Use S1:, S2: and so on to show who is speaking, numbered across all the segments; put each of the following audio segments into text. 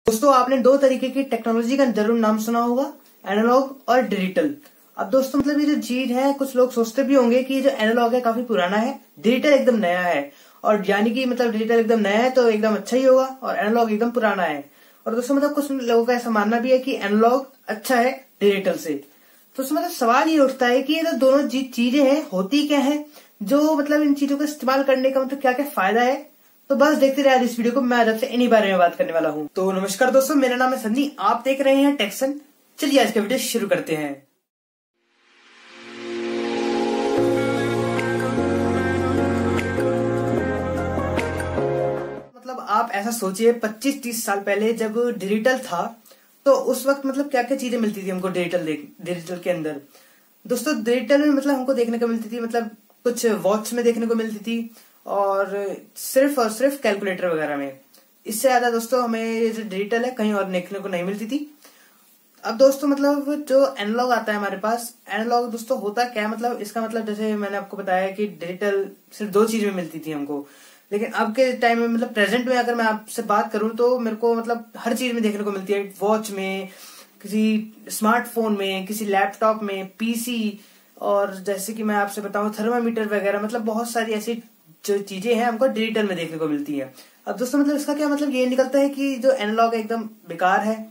S1: दोस्तों आपने दो तरीके की टेक्नोलॉजी का जरूर नाम सुना होगा, एनालॉग और डिजिटल। अब दोस्तों मतलब ये जो चीज है, कुछ लोग सोचते भी होंगे कि ये जो एनालॉग है काफी पुराना है, डिजिटल एकदम नया है। और यानी कि मतलब डिजिटल एकदम नया है तो एकदम अच्छा ही होगा और एनालॉग एकदम पुराना है। और दोस्तों मतलब कुछ लोगों का ऐसा मानना भी है कि एनालॉग अच्छा है डिजिटल से। तो उसमें मतलब सवाल ये उठता है कि ये जो दोनों चीजें हैं होती क्या है, जो मतलब इन चीजों का इस्तेमाल करने का मतलब क्या क्या फायदा है। तो बस देखते रहे आज इस वीडियो को, मैं आज आपसे इन्हीं बारे में बात करने वाला हूँ। तो नमस्कार दोस्तों, मेरा नाम है सन्नी, आप देख रहे हैं टेक्सन। चलिए आज का वीडियो शुरू करते हैं। मतलब आप ऐसा सोचिए 25-30 साल पहले जब डिजिटल था तो उस वक्त मतलब क्या क्या चीजें मिलती थी हमको डिजिटल के अंदर। दोस्तों डिजिटल में मतलब हमको देखने को मिलती थी, मतलब कुछ वॉच में देखने को मिलती थी और सिर्फ कैलकुलेटर वगैरह में। इससे ज्यादा दोस्तों हमें ये जो डिजिटल है कहीं और देखने को नहीं मिलती थी। अब दोस्तों मतलब जो एनालॉग आता है हमारे पास, एनालॉग दोस्तों होता क्या है, मतलब इसका मतलब जैसे मैंने आपको बताया कि डिजिटल सिर्फ दो चीज में मिलती थी हमको, लेकिन अब के टाइम में मतलब प्रेजेंट में अगर मैं आपसे बात करूं तो मेरे को मतलब हर चीज में देखने को मिलती है। वॉच में, किसी स्मार्टफोन में, किसी लैपटॉप में, पीसी, और जैसे कि मैं आपसे बताऊं थर्मामीटर वगैरह, मतलब बहुत सारी ऐसी जो चीजें हैं हमको डिजिटल में देखने को मिलती है। अब दोस्तों मतलब इसका क्या मतलब ये निकलता है कि जो एनालॉग है एकदम बेकार है,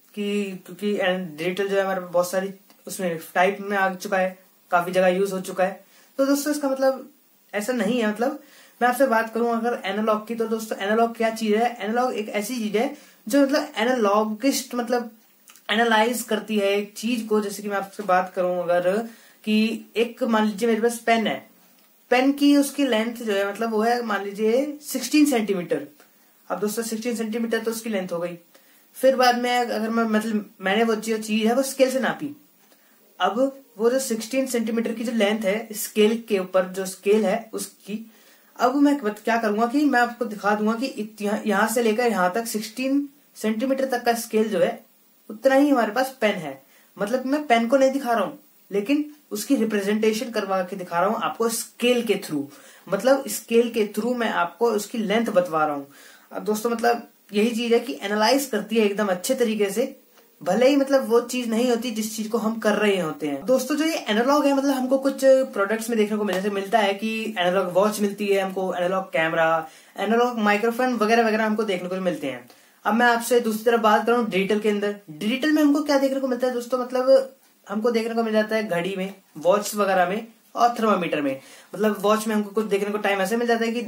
S1: कि क्योंकि डिजिटल जो है हमारे बहुत सारी उसमें टाइप में आ चुका है, काफी जगह यूज हो चुका है। तो दोस्तों इसका मतलब ऐसा नहीं है। मतलब मैं आपसे बात करूं अगर एनालॉग की, तो दोस्तों एनालॉग क्या चीज है, एनालॉग एक ऐसी चीज है जो मतलब एनालॉगिस्ट मतलब एनालाइज करती है एक चीज को। जैसे कि मैं आपसे बात करूं अगर कि एक मान लीजिए मेरे पास पेन है, पेन की उसकी लेंथ जो है मतलब वो है मान लीजिए 16 सेंटीमीटर। अब दोस्तों 16 सेंटीमीटर तो उसकी लेंथ हो गई। फिर बाद में अगर मैं मतलब मैंने वो जो चीज है वो स्केल से नापी, अब वो जो 16 सेंटीमीटर की जो लेंथ है स्केल के ऊपर जो स्केल है उसकी, अब मैं क्या करूंगा कि मैं आपको दिखा दूंगा कि यहां से लेकर यहां तक 16 सेंटीमीटर तक का स्केल जो है उतना ही हमारे पास पेन है। मतलब मैं पेन को नहीं दिखा रहा हूं लेकिन उसकी रिप्रेजेंटेशन करवा के दिखा रहा हूं आपको स्केल के थ्रू। मतलब स्केल के थ्रू मैं आपको उसकी लेंथ बतवा रहा हूं। अब दोस्तों मतलब यही चीज है कि एनालाइज करती है एकदम अच्छे तरीके से, भले ही मतलब वो चीज नहीं होती जिस चीज को हम कर रहे होते हैं। दोस्तों जो ये एनालॉग है मतलब हमको कुछ प्रोडक्ट्स में देखने को मिलता है कि एनालॉग वॉच मिलती है हमको, एनालॉग कैमरा, एनालॉग माइक्रोफोन वगैरह वगैरह हमको देखने को मिलते हैं। अब मैं आपसे दूसरी तरफ बात करूं डिजिटल के अंदर, डिजिटल में हमको क्या देखने को मिलता है दोस्तों, मतलब हमको देखने को मिल जाता है घड़ी में, वॉच वगैरह में और थर्मामीटर में। मतलब वॉच में हमको कुछ देखने को टाइम ऐसे मिल जाता है कि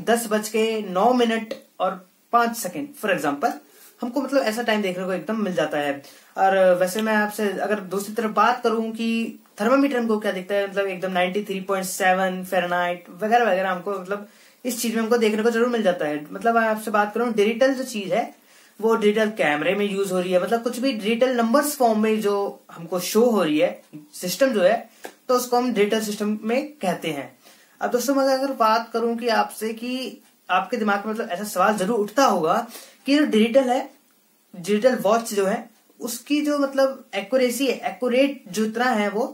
S1: 10:09 और 5 सेकेंड फॉर एग्जाम्पल, हमको मतलब ऐसा टाइम देखने को एकदम मिल जाता है। और वैसे मैं आपसे अगर दूसरी तरफ बात करूं कि थर्मामीटर हमको क्या दिखता है, मतलब एकदम 93.7 फ़ारेनहाइट वगैरह वगैरह हमको मतलब इस चीज में हमको देखने को जरूर मिल जाता है। मतलब मैं आपसे बात करूं डिजिटल जो चीज है वो डिजिटल कैमरे में यूज हो रही है, मतलब कुछ भी डिजिटल नंबर्स फॉर्म में जो हमको शो हो रही है सिस्टम जो है, तो उसको हम डिजिटल सिस्टम में कहते हैं। अब दोस्तों मैं अगर बात करूं कि आपसे कि आपके दिमाग में मतलब ऐसा सवाल जरूर उठता होगा कि जो डिजिटल है, डिजिटल वॉच जो है उसकी जो मतलब एक्यूरेसी है, एक्यूरेट जितना है वो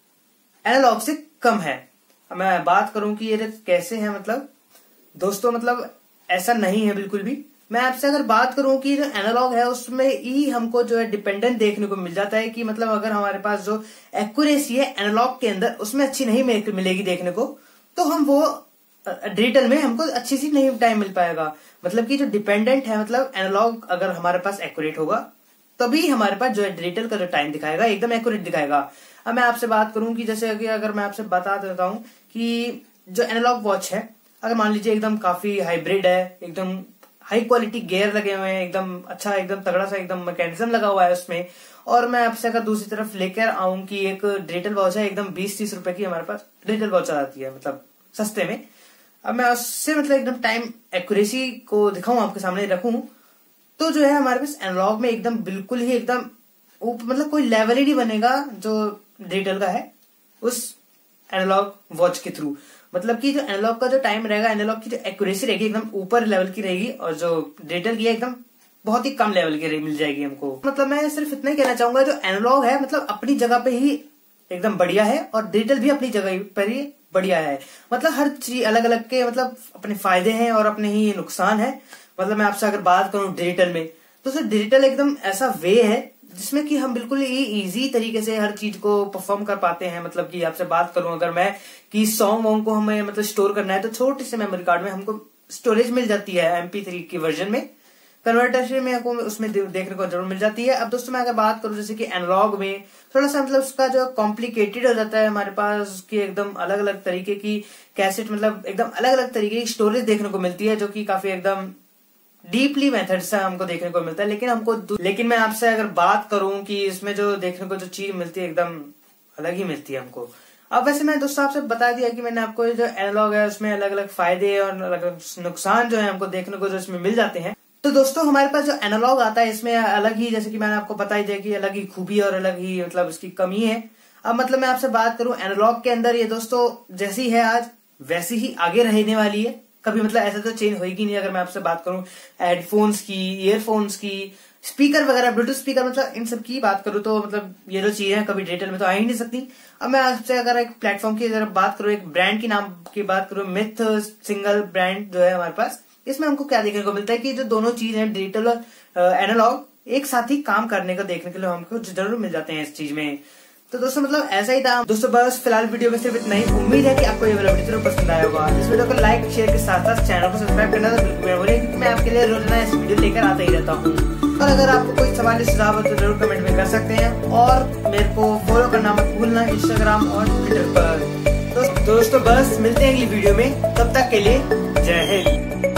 S1: एनालॉग से कम है। अब मैं बात करूं कि ये कैसे है, मतलब दोस्तों मतलब ऐसा नहीं है बिल्कुल भी। मैं आपसे अगर बात करूं कि जो एनालॉग है उसमें ही हमको जो है डिपेंडेंट देखने को मिल जाता है कि मतलब अगर हमारे पास जो एक्यूरेसी है एनालॉग के अंदर उसमें अच्छी नहीं मिलेगी देखने को, तो हम वो डिजिटल में हमको अच्छी सी नहीं टाइम मिल पाएगा। मतलब कि जो डिपेंडेंट है, मतलब एनालॉग अगर हमारे पास एक्यूरेट होगा तभी हमारे पास जो है डिजिटल का जो टाइम दिखाएगा एकदम एक्यूरेट दिखाएगा। अब मैं आपसे बात करूं कि जैसे अगर मैं आपसे बता देता हूं कि जो एनालॉग वॉच है, अगर मान लीजिए एकदम काफी हाइब्रिड है, एकदम हाई क्वालिटी गियर लगे हुए हैं, एकदम अच्छा एकदम तगड़ा सा एकदम मैकेनिज्म लगा हुआ है उसमें, और मैं आपसे अगर दूसरी तरफ लेकर आऊं कि एक डिजिटल वॉच है एकदम 20-30 रुपए की हमारे पास डिजिटल वॉच आती है, मतलब सस्ते में। अब मैं उससे मतलब एकदम टाइम एक्यूरेसी को दिखाऊं आपके सामने रखूं, तो जो है हमारे पास एनालॉग में एकदम बिल्कुल ही एकदम मतलब कोई लेवल ही नहीं बनेगा जो डिजिटल का है उस एनालॉग वॉच के थ्रू। मतलब कि जो एनालॉग का जो टाइम रहेगा, एनालॉग की जो एक्यूरेसी रहेगी एकदम ऊपर लेवल की रहेगी, और जो डिजिटल की है एकदम बहुत ही कम लेवल की मिल जाएगी हमको। मतलब मैं सिर्फ इतना ही कहना चाहूंगा, जो एनालॉग है मतलब अपनी जगह पे ही एकदम बढ़िया है और डिजिटल भी अपनी जगह पर ही बढ़िया है। मतलब हर चीज अलग अलग के मतलब अपने फायदे हैं और अपने ही नुकसान है। मतलब मैं आपसे अगर बात करूं डिजिटल में, दोस्तों डिजिटल एकदम ऐसा वे है जिसमें कि हम बिल्कुल ही इजी तरीके से हर चीज को परफॉर्म कर पाते हैं। मतलब कि आपसे बात करूं अगर मैं कि सॉन्ग वॉन्ग को हमें मतलब स्टोर करना है तो छोटे से मेमोरी कार्ड में हमको स्टोरेज मिल जाती है MP3 की वर्जन में, कन्वर्टर में हमको उसमें देखने को जरूर मिल जाती है। अब दोस्तों मैं अगर बात करूं जैसे कि एनालॉग में थोड़ा सा मतलब उसका जो कॉम्प्लिकेटेड हो जाता है, हमारे पास उसकी एकदम अलग अलग तरीके की कैसेट मतलब एकदम अलग अलग तरीके की स्टोरेज देखने को मिलती है जो कि काफी एकदम डीपली मेथड से हमको देखने को मिलता है। लेकिन मैं आपसे अगर बात करूं कि इसमें जो देखने को जो चीज मिलती है एकदम अलग ही मिलती है हमको। अब वैसे मैं दोस्तों आपसे बता दिया कि मैंने आपको जो एनालॉग है उसमें अलग अलग फायदे और अलग अलग नुकसान जो है हमको देखने को जो इसमें मिल जाते हैं। तो दोस्तों हमारे पास जो एनालॉग आता है इसमें अलग ही, जैसे कि मैंने आपको बता ही दिया कि अलग ही खूबी और अलग ही मतलब उसकी कमी है। अब मतलब मैं आपसे बात करूं एनालॉग के अंदर, ये दोस्तों जैसी है आज वैसी ही आगे रहने वाली है, कभी मतलब ऐसा तो चेंज होगी नहीं। अगर मैं आपसे बात करूं हेडफोन्स की, ईयरफोन्स की, स्पीकर वगैरह, ब्लूटूथ स्पीकर, मतलब इन सब की बात करूं तो मतलब ये जो चीजें हैं कभी डिजिटल में तो आ ही नहीं सकती। अब मैं आपसे अगर एक प्लेटफॉर्म की अगर बात करूं, एक ब्रांड की नाम की बात करूं, मिथ सिंगल ब्रांड जो है हमारे पास, इसमें हमको क्या देखने को मिलता है कि जो दोनों चीज है डिजिटल और एनालॉग एक साथ ही काम करने को देखने के लिए हमको जरूर मिल जाते हैं इस चीज में। तो दोस्तों मतलब ऐसा ही था दोस्तों। बस फिलहाल वीडियो में सिर्फ इतना ही। उम्मीद है कि आपको ये वाला वीडियो जरूर पसंद आया होगा। इस वीडियो को लाइक शेयर के साथ साथ चैनल को सब्सक्राइब करना तो बिल्कुल भूलिए, क्योंकि मैं आपके लिए रोजाना इस वीडियो लेकर आता ही रहता हूँ। और अगर आपको कोई सवाल सुझाव हो तो जरूर कमेंट में कर सकते हैं और मेरे को फॉलो करना मत भूलना इंस्टाग्राम और ट्विटर पर। दोस्तों बस मिलते हैं अगली वीडियो में, तब तक के लिए जय हिंद।